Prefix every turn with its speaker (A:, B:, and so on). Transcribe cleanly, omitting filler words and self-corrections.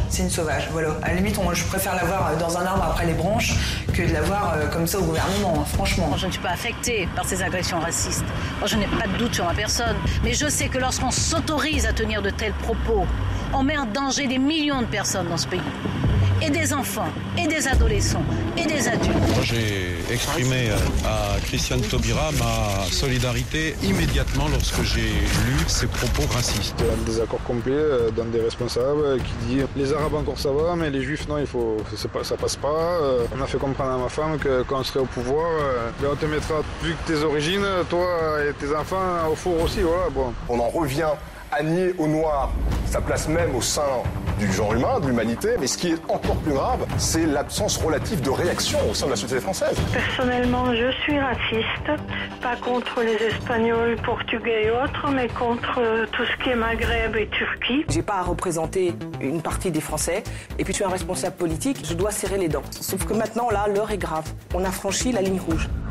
A: c'est une sauvage, voilà. À la limite, je préfère la voir dans un arbre après les branches que de la voir comme ça au gouvernement, franchement.
B: Je ne suis pas affectée par ces agressions racistes. Moi, je n'ai pas de doute sur ma personne. Mais je sais que lorsqu'on s'autorise à tenir de tels propos, on met en danger des millions de personnes dans ce pays. Et des enfants, et des adolescents, et des adultes.
C: Moi, j'ai exprimé à Christiane Taubira ma solidarité immédiatement lorsque j'ai lu ses propos racistes.
D: Un désaccord complet d'un des responsables qui dit les Arabes encore ça va, mais les Juifs non, ça passe pas. On a fait comprendre à ma femme que quand on serait au pouvoir, on te mettra, vu que tes origines, toi et tes enfants, au four aussi, voilà. Bon.
E: On en revient à nier au noir sa place même au sein du genre humain, de l'humanité. Mais ce qui est encore plus grave, c'est l'absence relative de réaction au sein de la société française.
F: Personnellement, je suis raciste, pas contre les Espagnols, Portugais et autres, mais contre tout ce qui est Maghreb et Turquie.
G: J'ai pas à représenter une partie des Français, et puis je suis un responsable politique, je dois serrer les dents. Sauf que maintenant, là, l'heure est grave. On a franchi la ligne rouge.